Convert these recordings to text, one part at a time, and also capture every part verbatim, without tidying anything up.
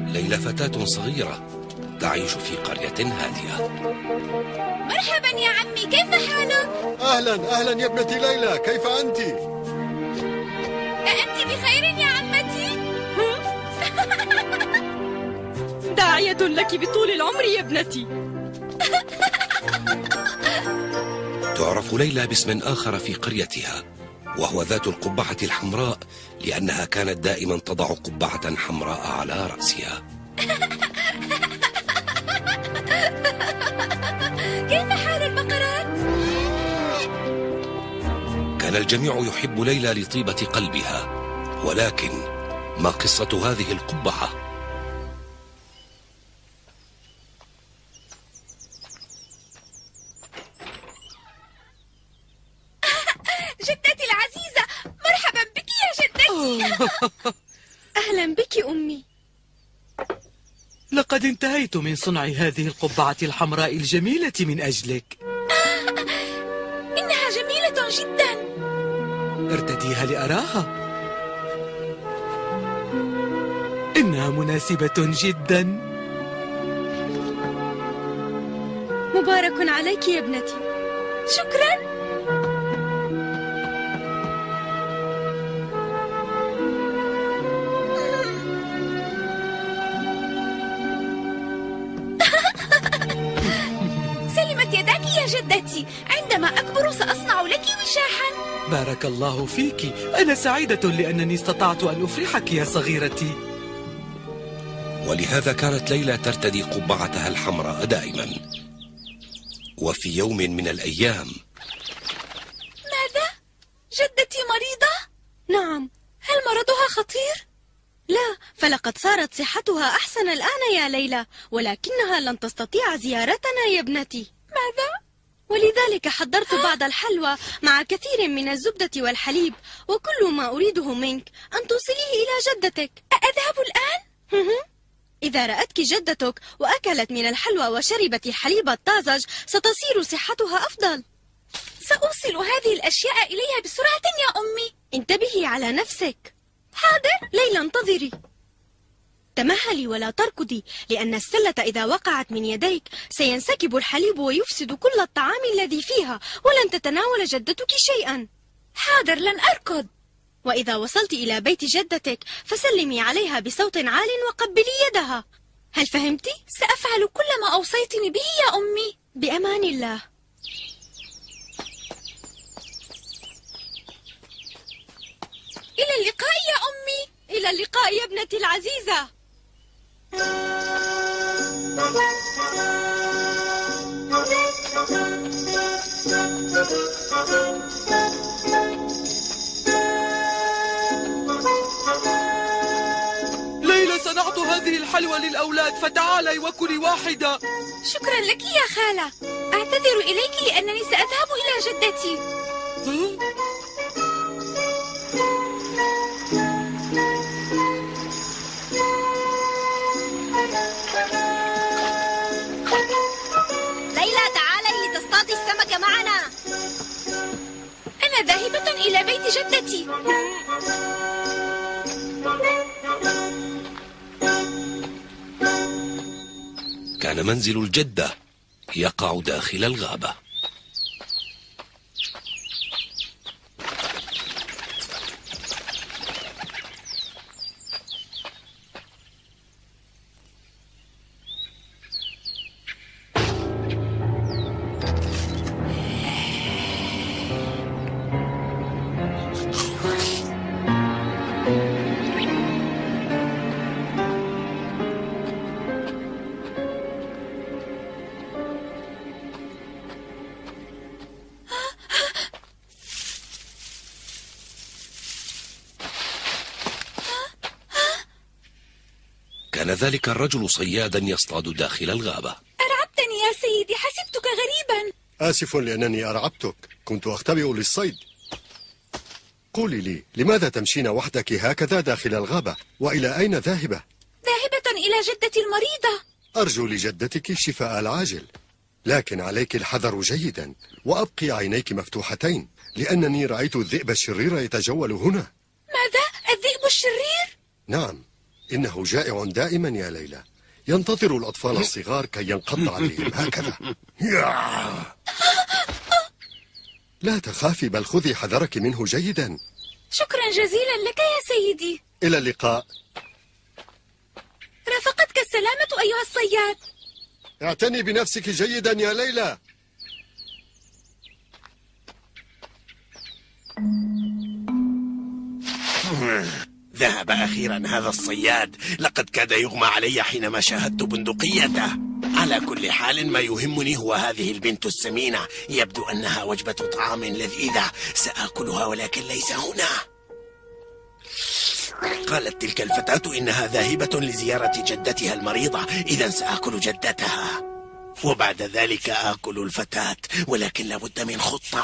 ليلى فتاة صغيرة تعيش في قرية هادئة. مرحبا يا عمي، كيف حالك؟ أهلا أهلا يا ابنتي ليلى، كيف أنت؟ أأنت بخير يا عمتي؟ داعية لك بطول العمر يا ابنتي. تعرف ليلى باسم آخر في قريتها، وهو ذات القبعة الحمراء، لأنها كانت دائما تضع قبعة حمراء على رأسها. كيف حال البقرات؟ كان الجميع يحب ليلى لطيبة قلبها، ولكن ما قصة هذه القبعة؟ جدتي العزيزة، مرحبا بك يا جدتي. أهلا بك أمي. لقد انتهيت من صنع هذه القبعة الحمراء الجميلة من أجلك. إنها جميلة جدا. ارتديها لأراها. إنها مناسبة جدا. مبارك عليك يا ابنتي. شكرا. سلمت يداك يا جدتي، عندما أكبر سأصنع لك وشاحا. بارك الله فيك، أنا سعيدة لأنني استطعت أن أفرحك يا صغيرتي. ولهذا كانت ليلى ترتدي قبعتها الحمراء دائما. وفي يوم من الأيام، ماذا؟ جدتي مريضة؟ نعم. هل مرضها خطير؟ لا، فلقد صارت صحتها أحسن الآن يا ليلى، ولكنها لن تستطيع زيارتنا يا ابنتي. ماذا؟ ولذلك حضرت بعض الحلوى مع كثير من الزبدة والحليب، وكل ما أريده منك أن توصليه إلى جدتك. أذهب الآن؟ إذا رأتك جدتك وأكلت من الحلوى وشربت الحليب الطازج ستصير صحتها أفضل. سأوصل هذه الأشياء إليها بسرعة يا أمي. انتبهي على نفسك. حاضر. ليلى انتظري. تمهلي ولا تركضي، لأن السلة إذا وقعت من يديك سينسكب الحليب ويفسد كل الطعام الذي فيها، ولن تتناول جدتك شيئا. حاضر، لن أركض. وإذا وصلت إلى بيت جدتك فسلمي عليها بصوت عال وقبلي يدها. هل فهمت؟ سأفعل كل ما أوصيتني به يا أمي. بأمان الله. إلى اللقاء يا أمي. إلى اللقاء يا ابنتي العزيزة. ليلى، صنعت هذه الحلوى للأولاد، فتعالي وكلي واحدة. شكرا لك يا خالة. أعتذر إليك لأنني سأذهب إلى جدتي. ليلى، تعالي لتصطادي السمك معنا. أنا ذاهبة إلى بيت جدتي. كان منزل الجدة يقع داخل الغابة. كان ذلك الرجل صيادا يصطاد داخل الغابة. أرعبتني يا سيدي، حسبتك غريبا. آسف لأنني أرعبتك، كنت أختبئ للصيد. قولي لي، لماذا تمشين وحدك هكذا داخل الغابة؟ وإلى أين ذاهبة؟ ذاهبة إلى جدتي المريضة. أرجو لجدتك الشفاء العاجل، لكن عليك الحذر جيدا، وأبقي عينيك مفتوحتين، لأنني رأيت الذئب الشرير يتجول هنا. ماذا؟ الذئب الشرير؟ نعم، إنه جائع دائما يا ليلى، ينتظر الأطفال الصغار كي ينقض عليهم هكذا. لا تخافي، بل خذي حذرك منه جيدا. شكرا جزيلا لك يا سيدي. إلى اللقاء. رافقتك السلامة أيها الصياد. اعتني بنفسك جيدا يا ليلى. ذهب أخيرا هذا الصياد، لقد كاد يغمى علي حينما شاهدت بندقيته. على كل حال ما يهمني هو هذه البنت السمينة، يبدو أنها وجبة طعام لذيذة، سآكلها ولكن ليس هنا. قالت تلك الفتاة إنها ذاهبة لزيارة جدتها المريضة، إذا سآكل جدتها وبعد ذلك آكل الفتاة، ولكن لابد من خطة.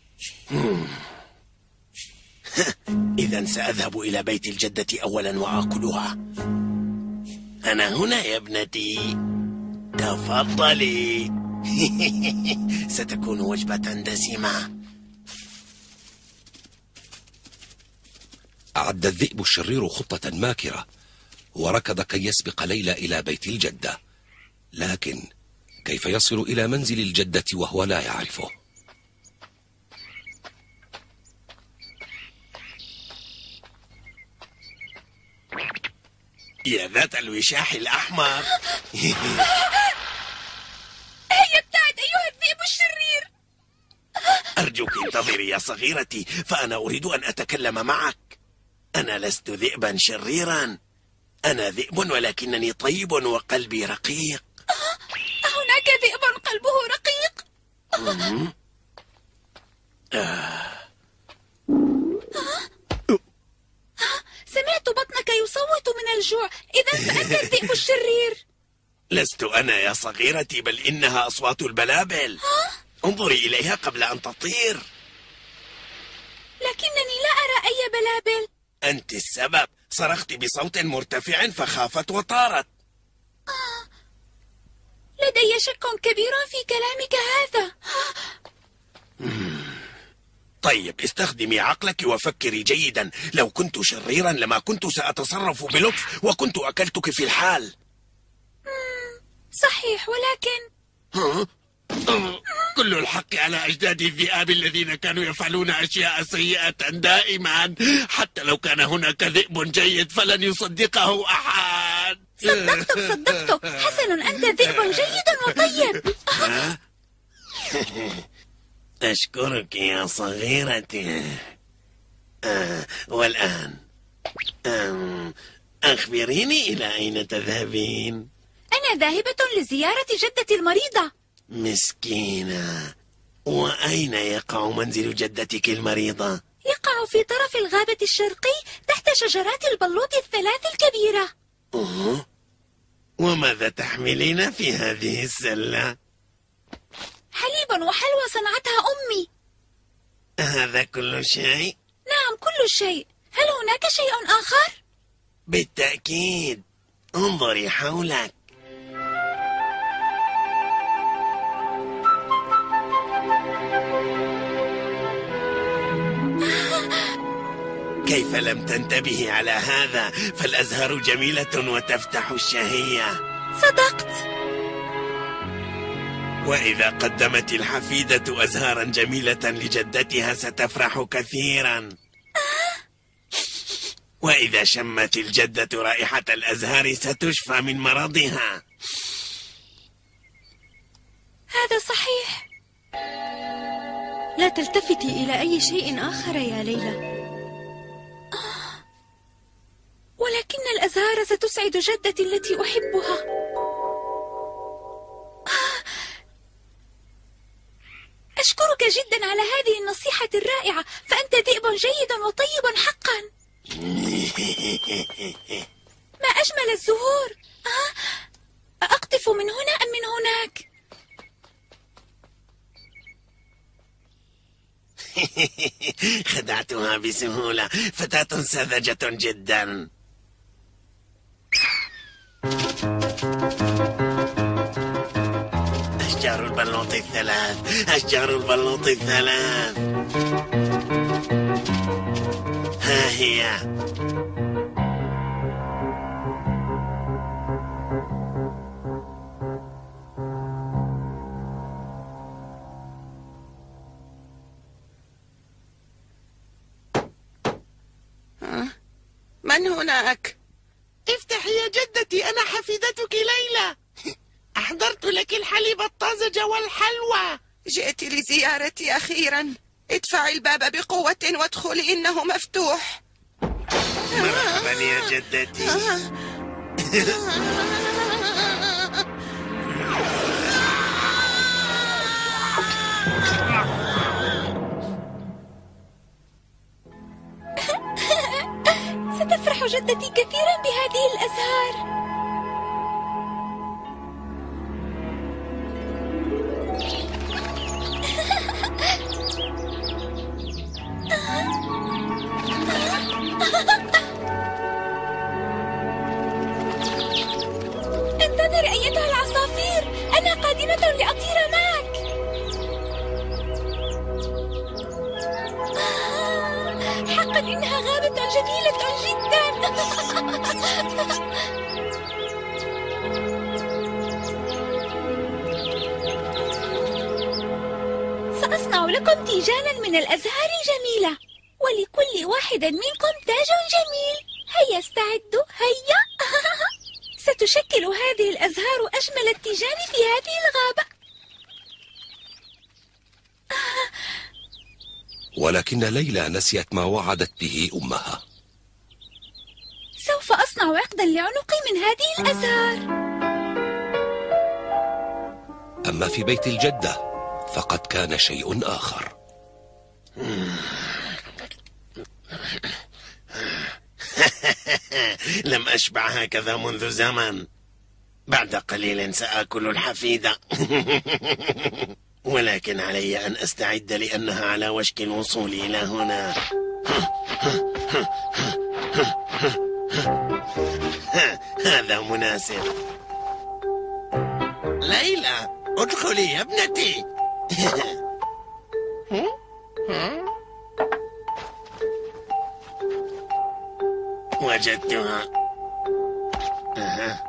إذا سأذهب إلى بيت الجدة أولا وآكلها. أنا هنا يا ابنتي، تفضلي. ستكون وجبة دسمة. أعد الذئب الشرير خطة ماكرة، وركض كي يسبق ليلى إلى بيت الجدة، لكن كيف يصل إلى منزل الجدة وهو لا يعرفه؟ يا ذات الوشاح الأحمر. هيا ابتعد أيها الذئب الشرير. أرجوك انتظري يا صغيرتي، فأنا أريد أن أتكلم معك. أنا لست ذئبا شريرا، أنا ذئب ولكنني طيب وقلبي رقيق. هناك ذئب قلبه رقيق؟ آه. سمعت بطنك يصوت من الجوع، إذا فأنت الذئب الشرير. لست أنا يا صغيرتي، بل إنها أصوات البلابل. انظري إليها قبل أن تطير. لكنني لا أرى أي بلابل. أنت السبب، صرخت بصوت مرتفع فخافت وطارت. آه. لدي شك كبير في كلامك هذا. طيب استخدمي عقلك وفكري جيدا، لو كنت شريرا لما كنت سأتصرف بلطف وكنت أكلتك في الحال. صحيح، ولكن ها؟ كل الحق على أجداد الذئاب الذين كانوا يفعلون أشياء سيئة دائما، حتى لو كان هناك ذئب جيد فلن يصدقه أحد. صدقتك صدقتك حسن، أنت ذئب جيد وطيب. أشكرك يا صغيرتي. آه والآن آه أخبريني إلى أين تذهبين؟ أنا ذاهبة لزيارة جدتي المريضة. مسكينة، وأين يقع منزل جدتك المريضة؟ يقع في طرف الغابة الشرقي تحت شجرات البلوط الثلاث الكبيرة. أوه. وماذا تحملين في هذه السلة؟ حليب وحلوى صنعتها أمي. هذا كل شيء؟ نعم كل شيء. هل هناك شيء آخر؟ بالتأكيد، انظري حولك. كيف لم تنتبهي على هذا؟ فالأزهار جميلة وتفتح الشهية. صدقت. وإذا قدمت الحفيدة أزهارا جميلة لجدتها ستفرح كثيرا. وإذا شمت الجدة رائحة الأزهار ستشفى من مرضها. هذا صحيح. لا تلتفتي إلى أي شيء آخر يا ليلى. ولكن الأزهار ستسعد جدتي التي أحبها. أشكرك جدا على هذه النصيحة الرائعة، فأنت ذئب جيد وطيب حقا. ما أجمل الزهور. أقطف من هنا أم من هناك؟ خدعتها بسهولة، فتاة ساذجة جدا. أشجار البلوط الثلاث، أشجار البلوط الثلاث، ها هي. من هناك؟ افتحي يا جدتي، أنا حفيدتك ليلى. أحضرت لك الحليب الطازج والحلوى. جئت لزيارتي أخيرا. ادفعي الباب بقوة وادخلي، إنه مفتوح. مرحبا يا جدتي. ستفرح جدتي كثيرا بهذه الأزهار. انتظر أيتها العصافير، أنا قادمة لأطير معك. حقا إنها غابة جميلة جدا. سأصنع لكم تيجانا من الأزهار الجميلة، ولكل واحد منكم تاج جميل. هيا استعدوا، هيا. ستشكل هذه الأزهار أجمل التيجان في هذه الغابة. ولكن ليلى نسيت ما وعدت به أمها. سوف أصنع عقدا لعنقي من هذه الأزهار. أما في بيت الجدة فقد كان شيء آخر. لم أشبع هكذا منذ زمن. بعد قليل سآكل الحفيدة. ولكن علي أن أستعد لأنها على وشك الوصول إلى هنا. هذا مناسب. ليلى، ادخلي يا ابنتي. وجدتها. أها.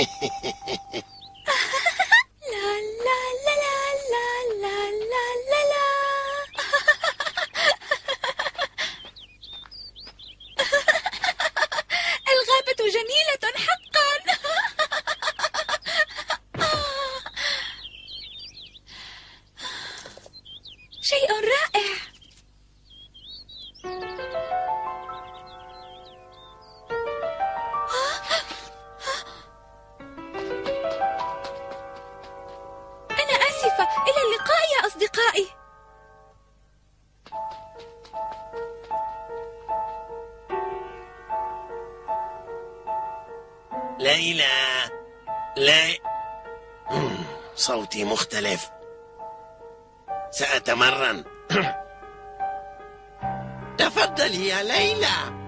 لا لا لا لا لا لا لا لا. الغابة جميلة حقا. شيء رائع. إلى اللقاء يا أصدقائي. ليلى، لا، صوتي مختلف. سأتمرن. تفضلي يا ليلى.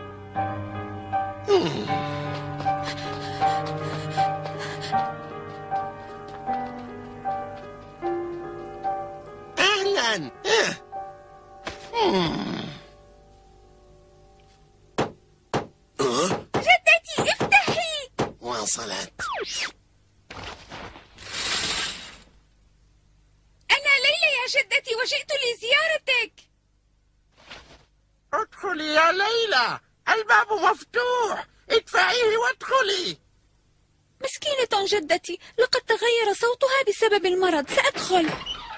أهلا. جدتي افتحي. واصلت. أنا ليلى يا جدتي، وجئت لزيارتك. ادخلي يا ليلى، الباب مفتوح. ادفعيه وادخلي. مسكينة جدتي، لقد تغير صوتها بسبب المرض. سأدخل.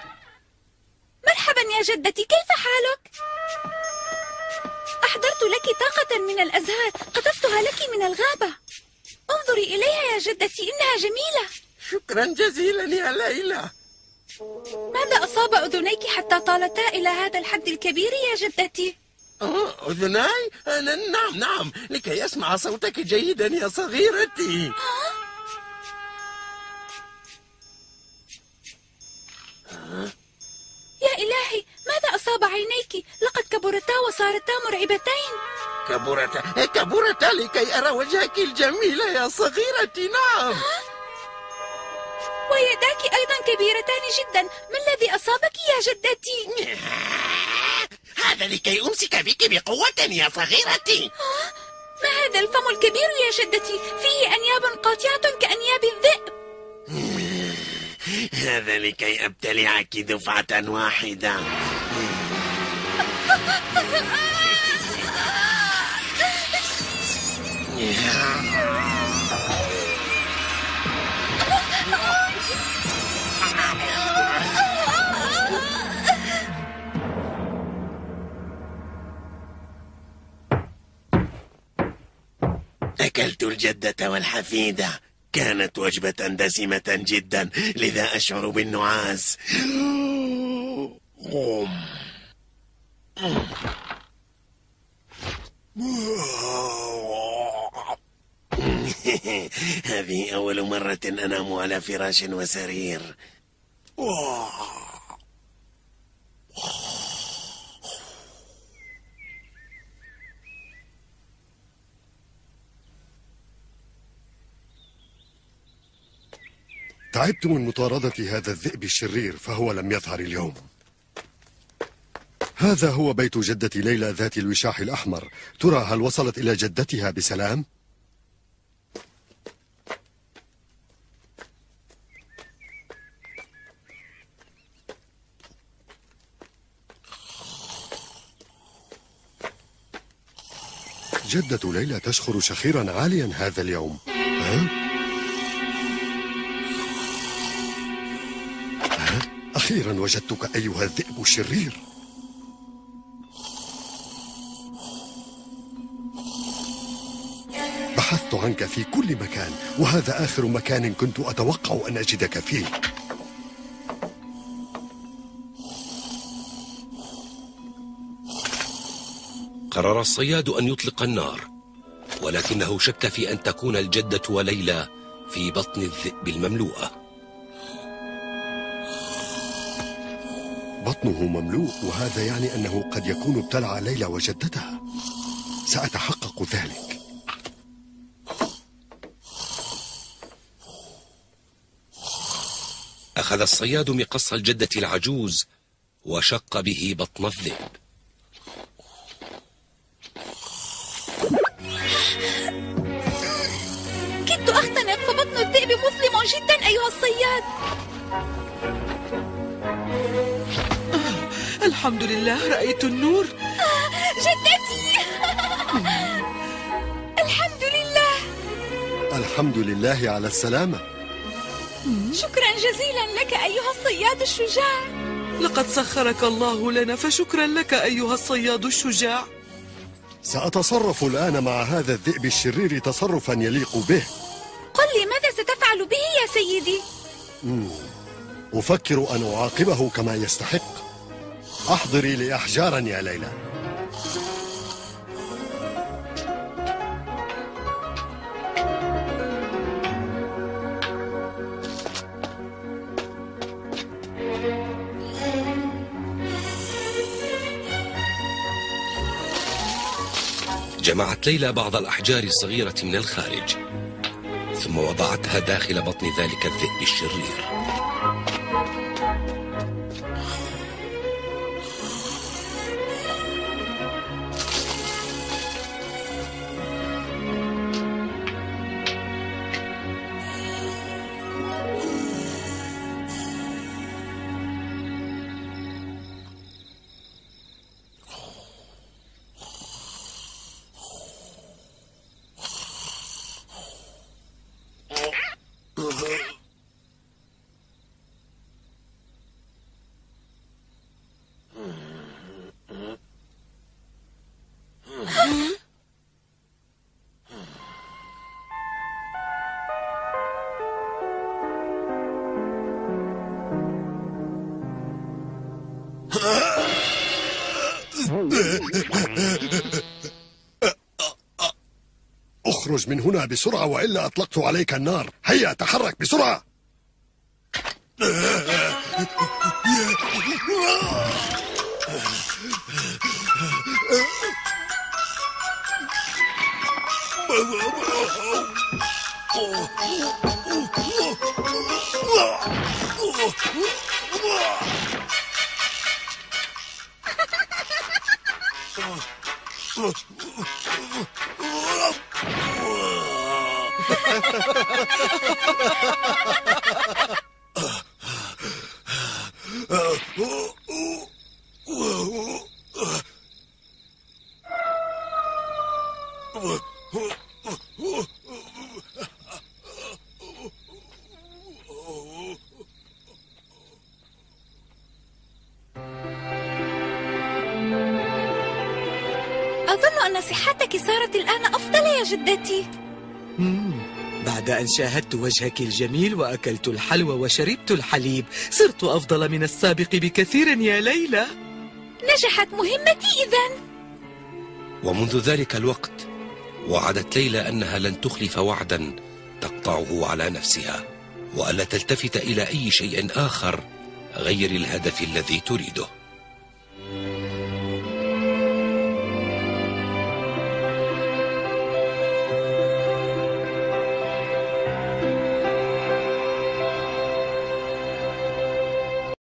مرحبا يا جدتي، كيف حالك؟ أحضرت لك طاقة من الأزهار، قطفتها لك من الغابة. انظري إليها يا جدتي، إنها جميلة. شكرا جزيلا يا ليلى. ماذا أصاب أذنيك حتى طالتا إلى هذا الحد الكبير يا جدتي؟ أوه، أذناي؟ أنا نعم نعم، لكي أسمع صوتك جيدا يا صغيرتي. يا إلهي، ماذا أصاب عينيك؟ لقد كبرتا وصارتا مرعبتين. كبرتا كبرتا لكي أرى وجهك الجميل يا صغيرتي. نعم. ويداك أيضا كبيرتان جدا. ما الذي أصابك يا جدتي؟ هذا لكي أمسك بك بقوة يا صغيرتي. ما هذا الفم الكبير يا جدتي؟ فيه أنياب قاطعة كأنياب الذئب. هذا لكي أبتلعك دفعة واحدة. أكلت الجدة والحفيدة، كانت وجبة دسمة جدا، لذا أشعر بالنعاس. هذه أول مرة أنام على فراش وسرير. تعبت من مطاردة هذا الذئب الشرير فهو لم يظهر اليوم. هذا هو بيت جدة ليلى ذات الوشاح الأحمر. ترى هل وصلت إلى جدتها بسلام؟ جدة ليلى تشخر شخيرا عاليا هذا اليوم. ها؟ ها؟ أخيرا وجدتك أيها الذئب الشرير. بحثت عنك في كل مكان، وهذا آخر مكان كنت أتوقع أن أجدك فيه. قرر الصياد أن يطلق النار، ولكنه شك في أن تكون الجدة وليلى في بطن الذئب المملوءة. بطنه مملوء، وهذا يعني أنه قد يكون ابتلع ليلى وجدتها. سأتحقق ذلك. أخذ الصياد مقص الجدة العجوز وشق به بطن الذئب. كدت أختنق، فبطن الذئب مظلم جدا أيها الصياد. آه، الحمد لله، رأيت النور. آه، جدتي. الحمد لله. الحمد لله على السلامة. شكرا جزيلا لك أيها الصياد الشجاع. لقد سخرك الله لنا، فشكرا لك أيها الصياد الشجاع. سأتصرف الآن مع هذا الذئب الشرير تصرفا يليق به. قل لي ماذا ستفعل به يا سيدي؟ مم. أفكر أن أعاقبه كما يستحق. أحضري لي أحجارا يا ليلى. جمعت ليلى بعض الأحجار الصغيرة من الخارج، ثم وضعتها داخل بطن ذلك الذئب الشرير. اخرج من هنا بسرعة وإلا أطلقت عليك النار. هيا تحرك بسرعة. صحتك صارت الآن أفضل يا جدتي. مم. بعد أن شاهدت وجهك الجميل وأكلت الحلوى وشربت الحليب صرت أفضل من السابق بكثير يا ليلى. نجحت مهمتي إذن. ومنذ ذلك الوقت وعدت ليلى أنها لن تخلف وعدا تقطعه على نفسها، وألا تلتفت إلى أي شيء آخر غير الهدف الذي تريده.